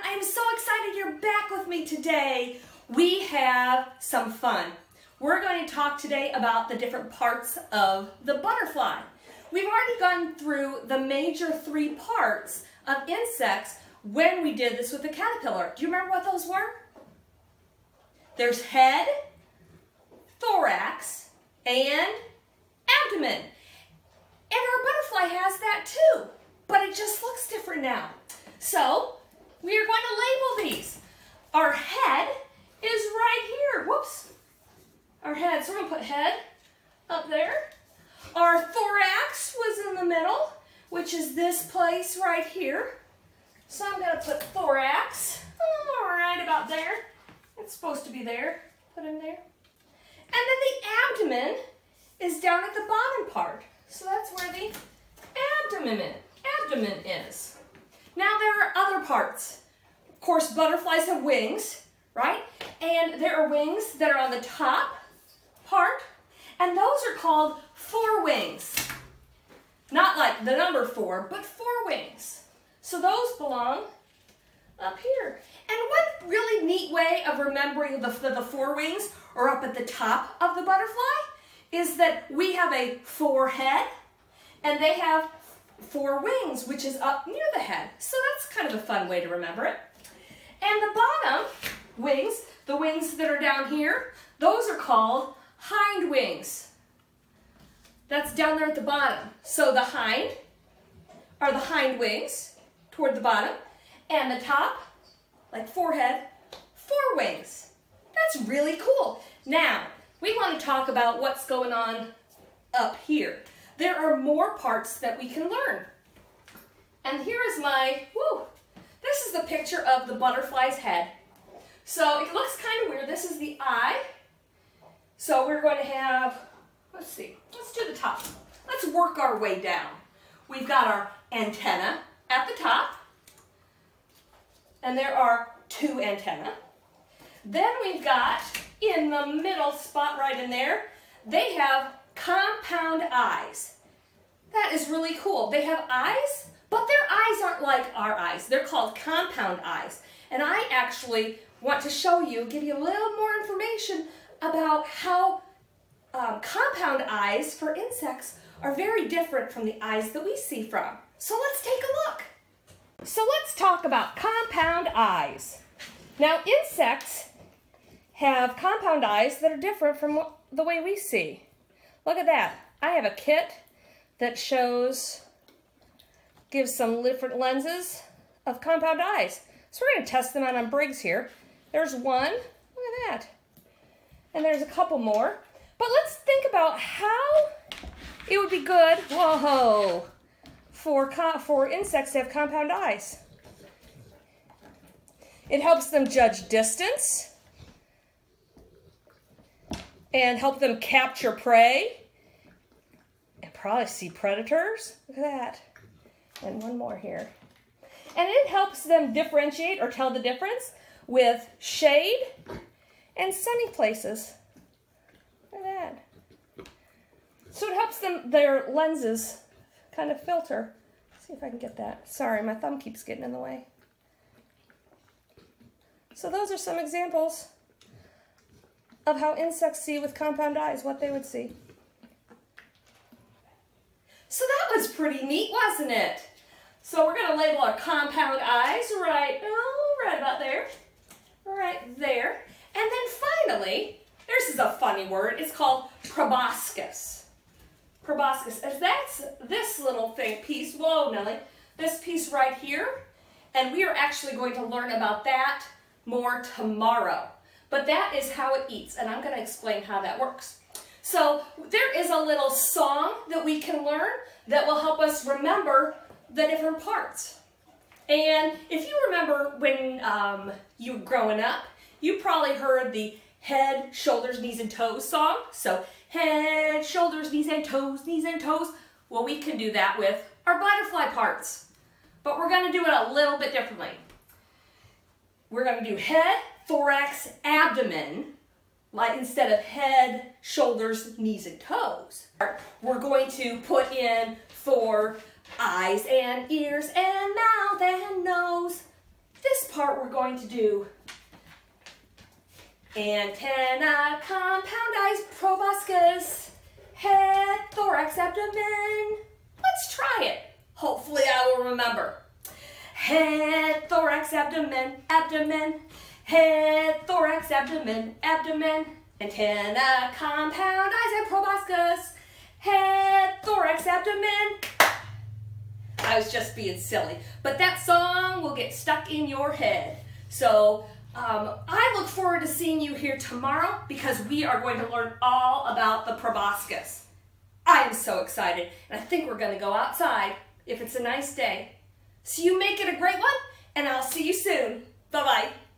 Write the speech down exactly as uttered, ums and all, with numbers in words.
I am so excited you're back with me today. We have some fun. We're going to talk today about the different parts of the butterfly. We've already gone through the major three parts of insects when we did this with the caterpillar. Do you remember what those were? There's head, thorax, and abdomen. And our butterfly has that too, but it just looks different now. So we are going to label these. Our head is right here. Whoops. Our head, so we're going to put head up there. Our thorax was in the middle, which is this place right here. So I'm going to put thorax, oh, right about there. It's supposed to be there. Put in there. And then the abdomen is down at the bottom part. So that's where the abdomen is. abdomen is. Now there are other parts. Of course, butterflies have wings, right? And there are wings that are on the top part, and those are called forewings. Not like the number four, but forewings. So those belong up here. And one really neat way of remembering the, the, the forewings, or up at the top of the butterfly, is that we have a forehead, and they have four wings, which is up near the head. So that's kind of a fun way to remember it. And the bottom wings, the wings that are down here, those are called hind wings. That's down there at the bottom. So the hind are the hind wings toward the bottom, and the top, like forehead, fore wings. That's really cool. Now, we want to talk about what's going on up here. There are more parts that we can learn. And here is my, whoo, this is the picture of the butterfly's head. So it looks kind of weird. This is the eye. So we're going to have, let's see, let's do the top. Let's work our way down. We've got our antenna at the top. And there are two antennae. Then we've got, in the middle spot right in there, they have compound eyes. That is really cool. They have eyes, but their eyes aren't like our eyes. They're called compound eyes. And I actually want to show you, give you a little more information about how um, compound eyes for insects are very different from the eyes that we see from. So let's take a look. So let's talk about compound eyes. Now insects have compound eyes that are different from the way we see. Look at that. I have a kit that shows, gives some different lenses of compound eyes. So we're going to test them out on Briggs here. There's one, look at that. And there's a couple more. But let's think about how it would be good, whoa, for, for insects to have compound eyes. It helps them judge distance and help them capture prey and probably see predators. Look at that. And one more here. And it helps them differentiate or tell the difference with shade and sunny places. Look at that. So it helps them, their lenses kind of filter. Let's see if I can get that. Sorry, my thumb keeps getting in the way. So those are some examples of how insects see with compound eyes, what they would see. So that was pretty neat, wasn't it? So we're going to label our compound eyes right, oh, right about there, right there. And then finally, this is a funny word, it's called proboscis. Proboscis, as that's this little thing, piece, whoa Nellie, this piece right here, and we are actually going to learn about that more tomorrow. But that is how it eats, and I'm going to explain how that works. So there is a little song that we can learn that will help us remember the different parts. And if you remember when um, you were growing up, you probably heard the head, shoulders, knees, and toes song. So head, shoulders, knees, and toes, knees, and toes. Well, we can do that with our butterfly parts. But we're going to do it a little bit differently. We're going to do head, thorax, abdomen, like instead of head, shoulders, knees, and toes. We're going to put in for eyes and ears and mouth and nose. This part part we're going to do antenna, compound eyes, proboscis, head, thorax, abdomen. Let's try it. Hopefully I will remember. Head, thorax, abdomen, abdomen. Head, thorax, abdomen, abdomen. Antenna, compound eyes, and proboscis. Head, thorax, abdomen. I was just being silly, but that song will get stuck in your head. So um, I look forward to seeing you here tomorrow because we are going to learn all about the proboscis. I am so excited, and I think we're going to go outside if it's a nice day. So you make it a great one, and I'll see you soon. Bye-bye.